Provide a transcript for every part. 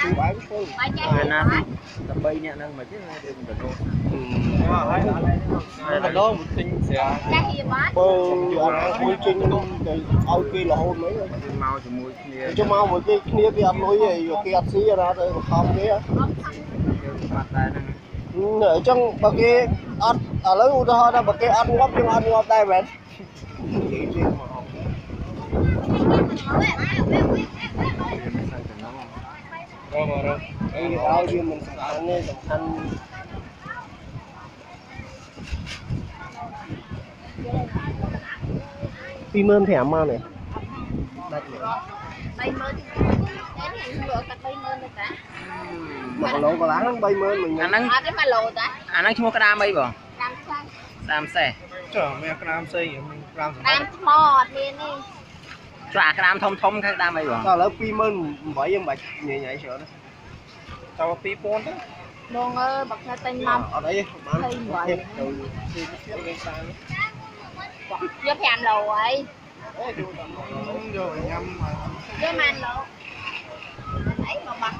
Việt Nam tầm bay nhẹ năng mà chứ đừng được đâu. Mình đó một tinh sẽ chương ao kia là hôn mấy mau cho mùi kia cho mau một cái kia cái ăn lối gì cái ăn xí ra rồi không kia mặt tay ở trong bậc kia ăn ở lấy u ra bậc kia ăn ngóp tay vậy rồi cái áo gì mình ăn nghe ăn pin mơn thèm mà này bay mơn đến lựa cắt bay mơn được cả mà lỗ có láng bay mơn mình anh đang cái mà lồ ta anh đang mua cái đam bay bỏ đam xe trời mẹ cái đam xây mình đam mọt liền đi trả cái đam thông cái đam bay bỏ sao lỡ pin mơn bởi dân bạch nhảy sợ đó sao pin pon đó luôn ơi bật ra tên mâm ở đây giúp em lồ ấy rồi nhâm mà với man lồ ấy mà bật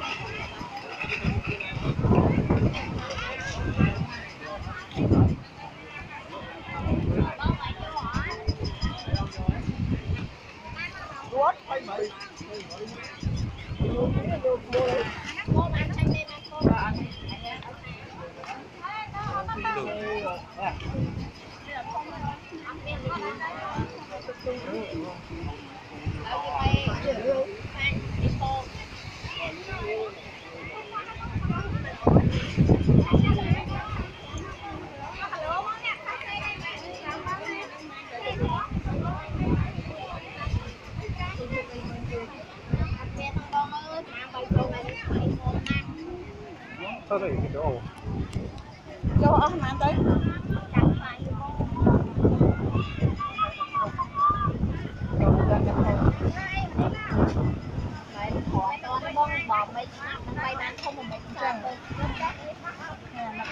sao đây cái chỗ vô ở mà ăn tới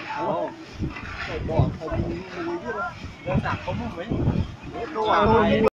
bỏ thôi mua chứ đâu. Đơn giản có một mấy.